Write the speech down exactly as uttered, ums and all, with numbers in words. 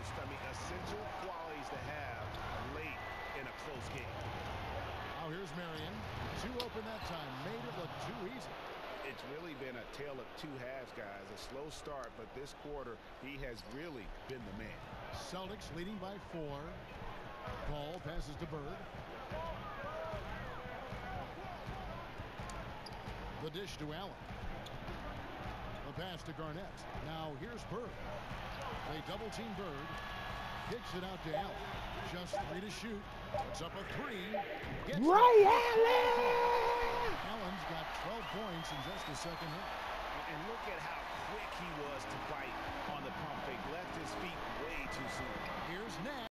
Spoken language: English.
most, I mean, essential qualities to have late in a close game. Now here's Marion. Two open that time. Made it look too easy. It's really been a tale of two halves, guys. A slow start, but this quarter, he has really been the man. Celtics leading by four. Paul passes to Bird. The dish to Allen. The pass to Garnett. Now here's Bird. They double team Bird. Kicks it out to Allen. Just three to shoot. Puts up a three. Gets Ray Allen! Allen's got twelve points in just the second half. And look at how quick he was to bite on the pump fake. Left his feet way too soon. Here's Nash.